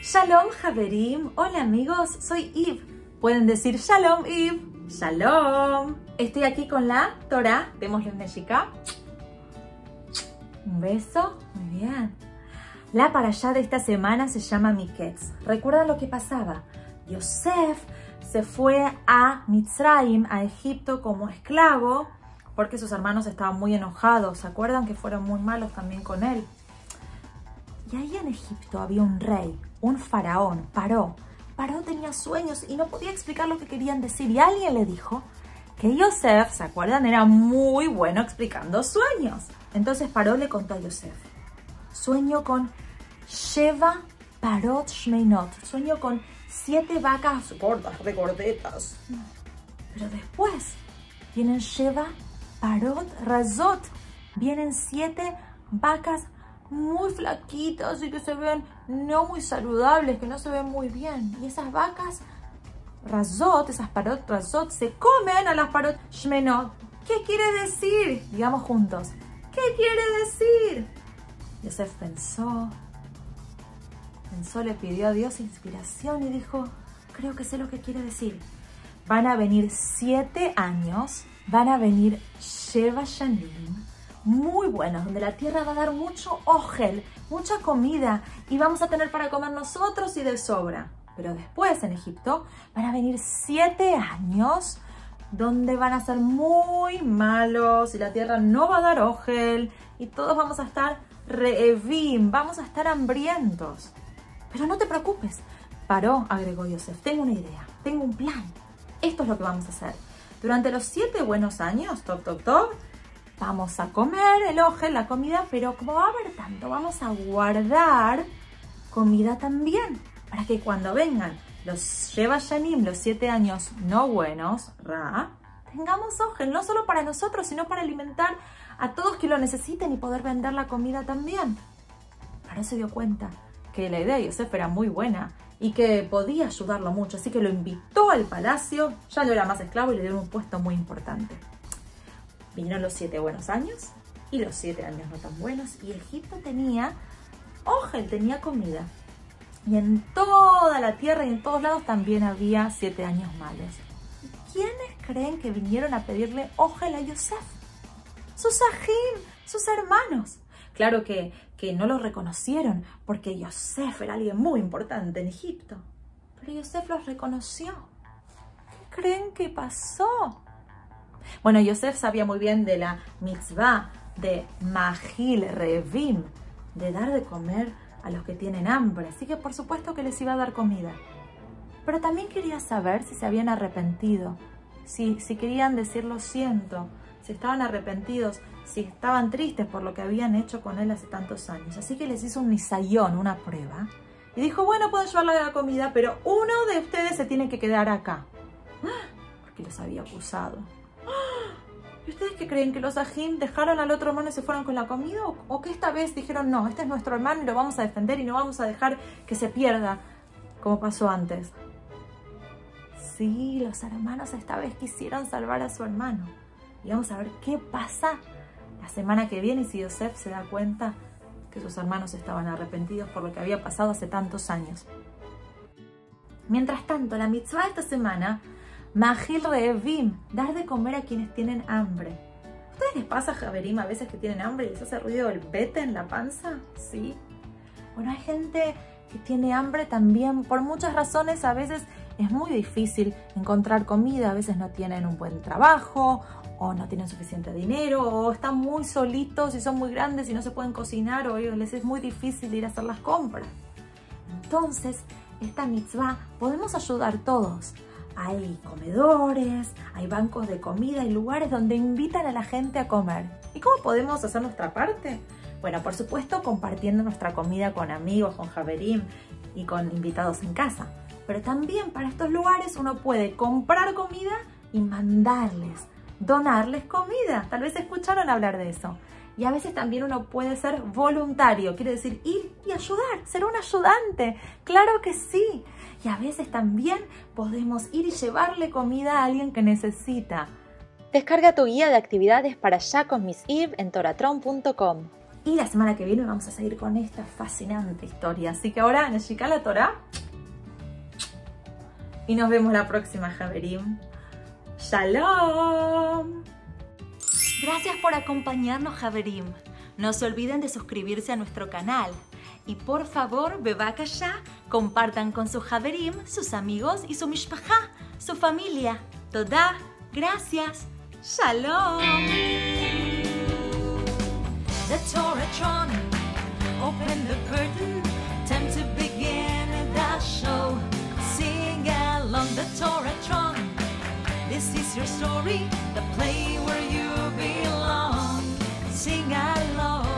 Shalom Haverim, hola amigos, soy Eve. Pueden decir Shalom Eve, Shalom. Estoy aquí con la Torah, démosle un neshika. Un beso, muy bien. La parashá de esta semana se llama Miketz. ¿Recuerdan lo que pasaba? Yosef se fue a Mitzrayim, a Egipto, como esclavo, porque sus hermanos estaban muy enojados. ¿Se acuerdan que fueron muy malos también con él? Y ahí en Egipto había un rey, un faraón, Paró. Paró tenía sueños y no podía explicar lo que querían decir. Y alguien le dijo que Yosef, ¿se acuerdan? Era muy bueno explicando sueños. Entonces Paró le contó a Yosef: sueño con Sheva Parot Shmeinot. Sueño con 7 vacas gordas, regordetas. Pero después vienen Sheva Parot Razot. Vienen 7 vacas muy flaquitas y que se ven no muy saludables, que no se ven muy bien. Y esas vacas Razot, esas Parot Razot, se comen a las Parot Shmenot. ¿Qué quiere decir? Digamos juntos. ¿Qué quiere decir? Yosef pensó, le pidió a Dios inspiración y dijo: creo que sé lo que quiere decir. Van a venir 7 años, van a venir Sheva Shanim, muy buenos, donde la tierra va a dar mucho ojel, mucha comida, y vamos a tener para comer nosotros y de sobra. Pero después en Egipto van a venir 7 años donde van a ser muy malos y la tierra no va a dar ojel y todos vamos a estar reevim, vamos a estar hambrientos. Pero no te preocupes, Paró, agregó Yosef, tengo una idea, tengo un plan. Esto es lo que vamos a hacer. Durante los 7 buenos años, vamos a comer el ojel, la comida, pero como va a haber tanto, vamos a guardar comida también, para que cuando vengan los Sheva Shanim, los 7 años no buenos, tengamos ojel, no solo para nosotros, sino para alimentar a todos que lo necesiten y poder vender la comida también. Paró se dio cuenta que la idea de Yosef era muy buena y que podía ayudarlo mucho, así que lo invitó al palacio, ya no era más esclavo y le dieron un puesto muy importante. Vinieron los 7 buenos años y los 7 años no tan buenos, y Egipto tenía ojel, tenía comida. Y en toda la tierra y en todos lados también había 7 años malos. ¿Quiénes creen que vinieron a pedirle ojel a Yosef? Sus ajim, sus hermanos. Claro que no lo reconocieron porque Yosef era alguien muy importante en Egipto. Pero Yosef los reconoció. ¿Qué creen que pasó? Bueno, Yosef sabía muy bien de la mitzvah de Mahil Revim, de dar de comer a los que tienen hambre. Así que por supuesto que les iba a dar comida. Pero también quería saber si se habían arrepentido, si querían decir lo siento, si estaban arrepentidos, si estaban tristes por lo que habían hecho con él hace tantos años. Así que les hizo un nisayón, una prueba. Y dijo: bueno, pueden llevarle la comida, pero uno de ustedes se tiene que quedar acá. Porque los había acusado. ¿Y ustedes qué creen? ¿Que los ajim dejaron al otro hermano y se fueron con la comida? ¿O que esta vez dijeron: no, este es nuestro hermano y lo vamos a defender y no vamos a dejar que se pierda, como pasó antes? Sí, los hermanos esta vez quisieron salvar a su hermano. Y vamos a ver qué pasa la semana que viene y si Yosef se da cuenta que sus hermanos estaban arrepentidos por lo que había pasado hace tantos años. Mientras tanto, la mitzvah de esta semana, Mahil Reevim, dar de comer a quienes tienen hambre. ¿A ustedes les pasa, Haverim, a veces que tienen hambre y les hace ruido el pete en la panza? Sí. Bueno, hay gente que tiene hambre también por muchas razones. A veces es muy difícil encontrar comida, a veces no tienen un buen trabajo, o no tienen suficiente dinero, o están muy solitos y son muy grandes y no se pueden cocinar, o les es muy difícil ir a hacer las compras. Entonces, esta mitzvah podemos ayudar todos. Hay comedores, hay bancos de comida, hay lugares donde invitan a la gente a comer. ¿Y cómo podemos hacer nuestra parte? Bueno, por supuesto, compartiendo nuestra comida con amigos, con Haverim y con invitados en casa. Pero también para estos lugares uno puede comprar comida y mandarles, donarles comida. Tal vez escucharon hablar de eso. Y a veces también uno puede ser voluntario, quiere decir ir y ayudar, ser un ayudante. ¡Claro que sí! Y a veces también podemos ir y llevarle comida a alguien que necesita. Descarga tu guía de actividades para ya con Miss Eve en toratron.com. Y la semana que viene vamos a seguir con esta fascinante historia. Así que ahora, Neshika la Torah. Y nos vemos la próxima, Javerim. Shalom. Gracias por acompañarnos, Javerim. No se olviden de suscribirse a nuestro canal. Y por favor, bebakasha, compartan con sus Javerim, sus amigos y su mishpacha, su familia. Toda, gracias. Shalom. The Toratron, open the curtain, time to begin the show. Sing along the Toratron, this is your story, the play where you belong. Sing along.